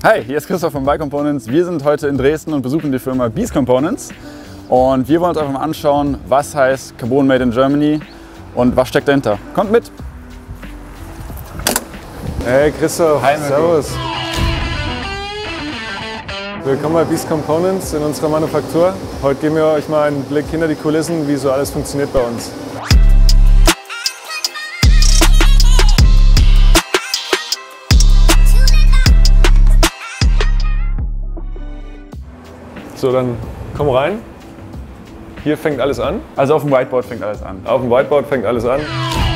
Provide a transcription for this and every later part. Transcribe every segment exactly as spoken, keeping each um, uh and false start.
Hi, hier ist Christoph von BikeComponents. Wir sind heute in Dresden und besuchen die Firma Beast Components. Und wir wollen uns einfach mal anschauen, was heißt Carbon Made in Germany und was steckt dahinter. Kommt mit! Hey Christoph, Hi, servus! Willkommen bei Beast Components in unserer Manufaktur. Heute geben wir euch mal einen Blick hinter die Kulissen, wie so alles funktioniert bei uns. So, dann komm rein. Hier fängt alles an. Also auf dem Whiteboard fängt alles an. Auf dem Whiteboard fängt alles an.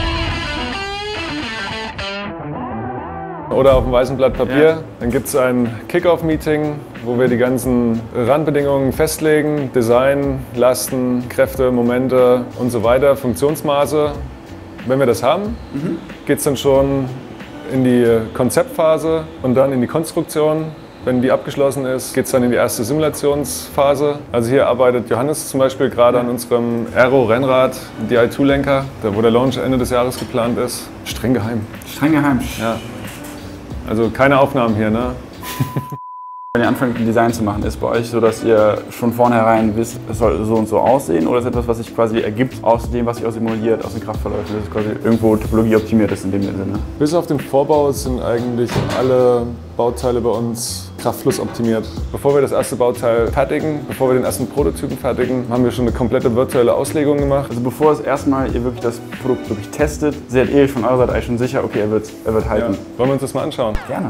Oder auf dem weißen Blatt Papier. Ja. Dann gibt es ein Kick-Off-Meeting, wo wir die ganzen Randbedingungen festlegen. Design, Lasten, Kräfte, Momente und so weiter, Funktionsmaße. Wenn wir das haben, mhm. geht es dann schon in die Konzeptphase und dann in die Konstruktion. Wenn die abgeschlossen ist, geht es dann in die erste Simulationsphase. Also hier arbeitet Johannes zum Beispiel gerade an unserem Aero-Rennrad, D I zwei Lenker, wo der Launch Ende des Jahres geplant ist. Streng geheim. Streng geheim. Ja. Also keine Aufnahmen hier, ne? Wenn ihr anfangt, ein Design zu machen, ist bei euch so, dass ihr schon vornherein wisst, es soll so und so aussehen, oder ist es etwas, was sich quasi ergibt aus dem, was sich auch simuliert, aus den Kraftverläufen, dass es quasi irgendwo Topologie optimiert ist in dem Sinne? Bis auf den Vorbau sind eigentlich alle Bauteile bei uns kraftflussoptimiert. Bevor wir das erste Bauteil fertigen, bevor wir den ersten Prototypen fertigen, haben wir schon eine komplette virtuelle Auslegung gemacht. Also bevor es erstmal ihr wirklich das Produkt wirklich testet, seid ihr von eurer Seite eigentlich schon sicher, okay, er wird, er wird halten. Ja. Wollen wir uns das mal anschauen? Gerne.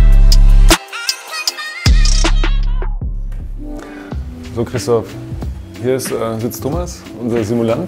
So Christoph, hier ist, äh, sitzt Thomas, unser Simulant.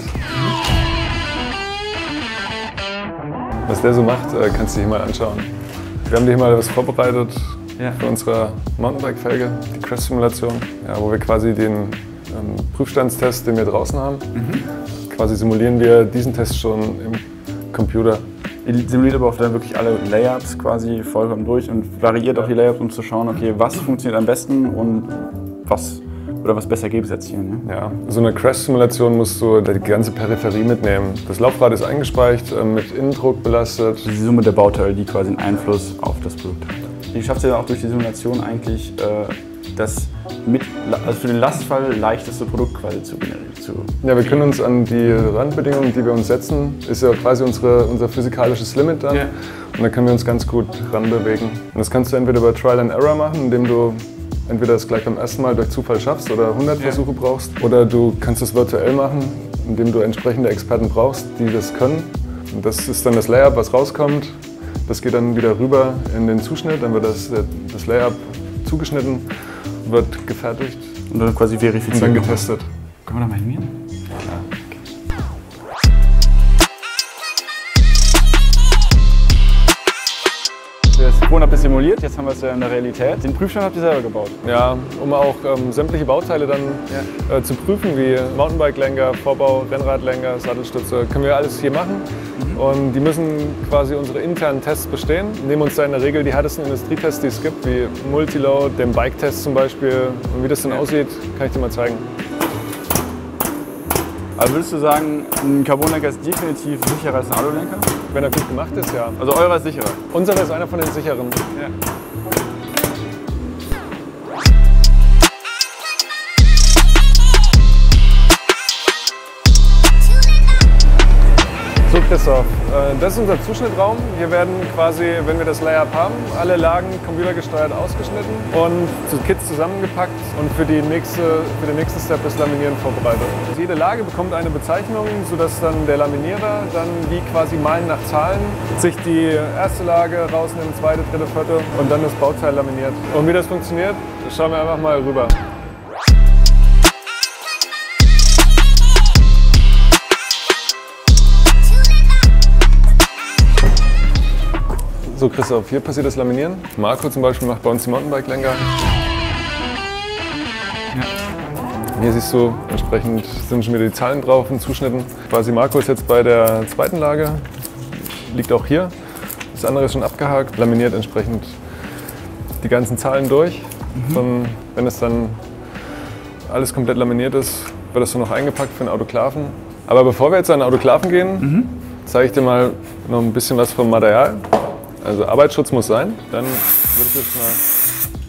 Was der so macht, äh, kannst du dir hier mal anschauen. Wir haben dir hier mal was vorbereitet ja. für unsere Mountainbike-Felge, die Crash-Simulation, ja, wo wir quasi den ähm, Prüfstandstest, den wir draußen haben, mhm. quasi simulieren wir diesen Test schon im Computer. Ihr simuliert aber auch dann wirklich alle Layups quasi vollkommen durch und variiert ja. auch die Layups, um zu schauen, okay, was funktioniert am besten und was oder was besser Ergebnis erzielen. Ne? Ja, so eine Crash-Simulation musst du die ganze Peripherie mitnehmen. Das Laufrad ist eingespeicht, mit Innendruck belastet. Die Summe der Bauteile, die quasi einen Einfluss auf das Produkt hat. Wie schafft ihr dann auch durch die Simulation eigentlich äh, das mit, also für den Lastfall leichteste Produkt quasi zu generieren? Zu ja, wir können uns an die Randbedingungen, die wir uns setzen, ist ja quasi unsere, unser physikalisches Limit dann. Ja. Und da können wir uns ganz gut ranbewegen. Und das kannst du entweder über Trial and Error machen, indem du entweder das gleich beim ersten Mal durch Zufall schaffst oder hundert ja. Versuche brauchst. Oder du kannst es virtuell machen, indem du entsprechende Experten brauchst, die das können. Und das ist dann das Layup, was rauskommt. Das geht dann wieder rüber in den Zuschnitt. Dann wird das, das Layup zugeschnitten, wird gefertigt. Und dann quasi verifiziert. Und dann getestet. Können wir da mal hingehen? Ja, klar. Vorhin habt ihr simuliert, jetzt haben wir es ja in der Realität. Den Prüfstand habt ihr selber gebaut? Ja, um auch ähm, sämtliche Bauteile dann ja. äh, zu prüfen, wie Mountainbike-Lenker, Vorbau, Rennradlenker, Sattelstütze, können wir alles hier machen. Mhm. Und die müssen quasi unsere internen Tests bestehen. Nehmen uns da in der Regel die härtesten Industrietests, die es gibt, wie Multiload, den Bike-Test zum Beispiel. Und wie das dann ja. aussieht, kann ich dir mal zeigen. Also würdest du sagen, ein Carbonlenker ist definitiv sicherer als ein Alulenker? Wenn er gut gemacht ist, ja. Also eurer ist sicherer? Unserer ist einer von den sicheren. Ja. So Christoph, das ist unser Zuschnittraum. Hier werden quasi, wenn wir das Layup haben, alle Lagen computergesteuert ausgeschnitten und zu Kits zusammengepackt und für, die nächste, für den nächsten Step das Laminieren vorbereitet. Also jede Lage bekommt eine Bezeichnung, sodass dann der Laminierer dann wie quasi malen nach Zahlen sich die erste Lage rausnimmt, zweite, dritte, vierte und dann das Bauteil laminiert. Und wie das funktioniert, schauen wir einfach mal rüber. So Christoph, hier passiert das Laminieren. Marco zum Beispiel macht bei uns die Mountainbike-Lenker. Ja. Hier siehst du, entsprechend sind schon wieder die Zahlen drauf und Zuschnitten. Quasi Marco ist jetzt bei der zweiten Lage, liegt auch hier. Das andere ist schon abgehakt, laminiert entsprechend die ganzen Zahlen durch. Mhm. Und wenn es dann alles komplett laminiert ist, wird das so noch eingepackt für den Autoklaven. Aber bevor wir jetzt an den Autoklaven gehen, mhm. zeige ich dir mal noch ein bisschen was vom Material. Also Arbeitsschutz muss sein. Dann würde ich jetzt mal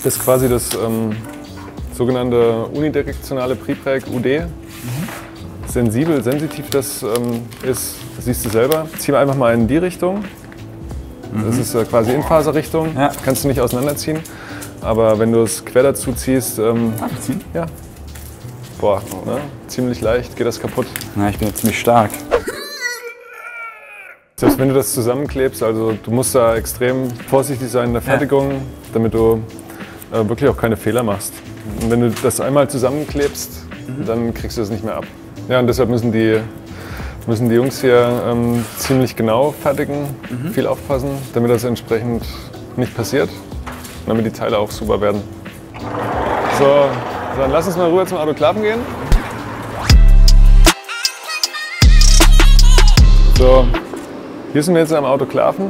Das ist quasi das ähm, sogenannte unidirektionale Prepreg U D. Mhm. Sensibel, sensitiv das ähm, ist, das siehst du selber. Ziehen wir einfach mal in die Richtung. Mhm. Das ist äh, quasi Infaserrichtung. Ja. Kannst du nicht auseinanderziehen. Aber wenn du es quer dazu ziehst, ähm, Ach, ziehen? Ja. Boah, oh. ne? Ziemlich leicht geht das kaputt. Na, ich bin jetzt ziemlich stark. Selbst wenn du das zusammenklebst, also du musst da extrem vorsichtig sein in der Fertigung, ja. damit du äh, wirklich auch keine Fehler machst. Und wenn du das einmal zusammenklebst, mhm. dann kriegst du das nicht mehr ab. Ja, und deshalb müssen die, müssen die Jungs hier ähm, ziemlich genau fertigen, mhm. viel aufpassen, damit das entsprechend nicht passiert und damit die Teile auch super werden. So, dann lass uns mal rüber zum Autoklaven gehen. So, hier sind wir jetzt am Autoklaven.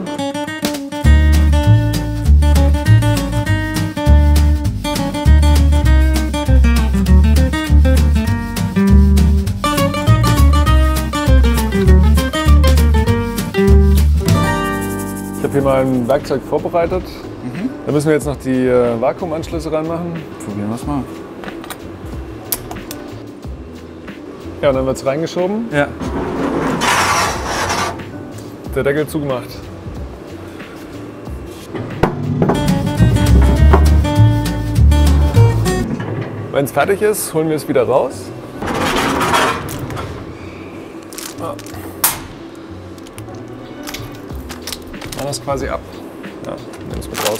Ich habe hier mal ein Werkzeug vorbereitet. Mhm. Da müssen wir jetzt noch die äh, Vakuumanschlüsse reinmachen. Probieren wir es mal. Ja, und dann wird es reingeschoben. Ja. Der Deckel zugemacht. Wenn es fertig ist, holen wir es wieder raus. Machen das quasi ab. Ja, nehmen es mit raus.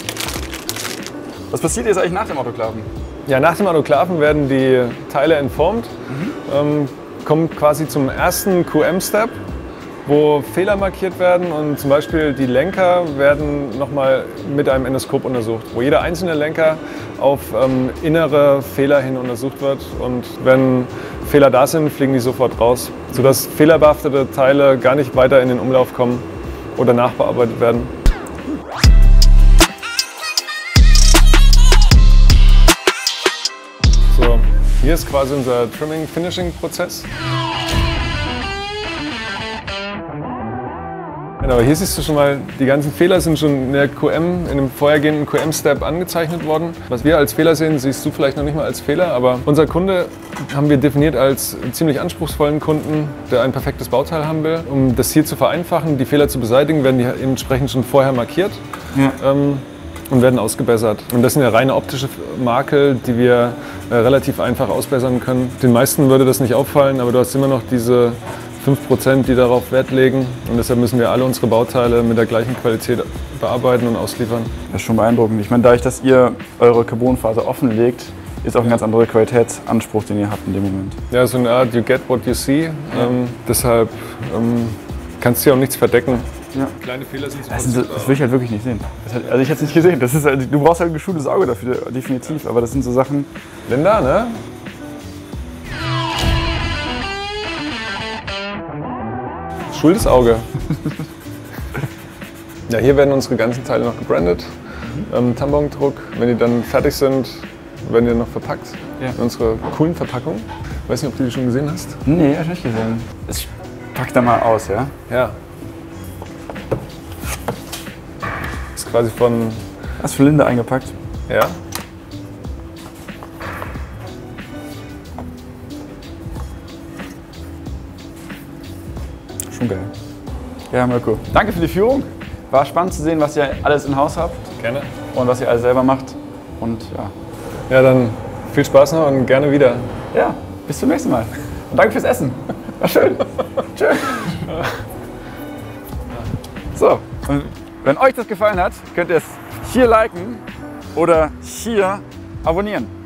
Was passiert jetzt eigentlich nach dem Autoklaven? Ja, nach dem Autoklaven werden die Teile entformt, mhm. ähm, kommt quasi zum ersten Q M-Step, wo Fehler markiert werden und zum Beispiel die Lenker werden nochmal mit einem Endoskop untersucht, wo jeder einzelne Lenker auf ähm, innere Fehler hin untersucht wird und wenn Fehler da sind, fliegen die sofort raus, sodass fehlerbehaftete Teile gar nicht weiter in den Umlauf kommen oder nachbearbeitet werden. So, hier ist quasi unser Trimming-Finishing-Prozess. Genau, hier siehst du schon mal, die ganzen Fehler sind schon in der Q M, in dem vorhergehenden Q M-Step angezeichnet worden. Was wir als Fehler sehen, siehst du vielleicht noch nicht mal als Fehler, aber unser Kunde haben wir definiert als ziemlich anspruchsvollen Kunden, der ein perfektes Bauteil haben will. Um das hier zu vereinfachen, die Fehler zu beseitigen, werden die entsprechend schon vorher markiert ja. ähm, und werden ausgebessert. Und das sind ja reine optische Makel, die wir äh, relativ einfach ausbessern können. Den meisten würde das nicht auffallen, aber du hast immer noch diese fünf Prozent, die darauf Wert legen. Und deshalb müssen wir alle unsere Bauteile mit der gleichen Qualität bearbeiten und ausliefern. Das ist schon beeindruckend. Ich meine, dadurch, dass ihr eure Carbonfaser offenlegt, ist auch ein ganz anderer Qualitätsanspruch, den ihr habt in dem Moment. Ja, so eine Art You get what you see. Ja. Ähm, deshalb ähm, kannst du ja auch nichts verdecken. Ja. Kleine Fehler sind das, das, das will ich halt wirklich nicht sehen. Das hat, also ich hätte es nicht gesehen. Das ist, du brauchst halt ein geschultes Auge dafür, definitiv. Aber das sind so Sachen... Linda, ne? Schuldes Auge. Ja, hier werden unsere ganzen Teile noch gebrandet. Mhm. Ähm, Tambondruck. Wenn die dann fertig sind, werden die noch verpackt. Ja. In unsere coolen Verpackung. Ich weiß nicht, ob du die schon gesehen hast. Nee, hab ich nicht gesehen. Ich pack da mal aus, ja? Ja. Ist quasi von... Hast du für Linda eingepackt? Ja. Schon geil. Ja, Mirko. Danke für die Führung. War spannend zu sehen, was ihr alles in Haus habt. Gerne. Und was ihr alles selber macht. Und ja. Ja, dann viel Spaß noch und gerne wieder. Ja, bis zum nächsten Mal. Und danke fürs Essen. War schön. Tschüss. So, und wenn euch das gefallen hat, könnt ihr es hier liken oder hier abonnieren.